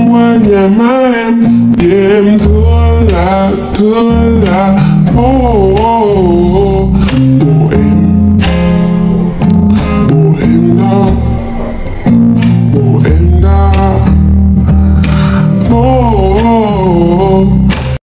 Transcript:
qua nhà má em vì em thương là oh,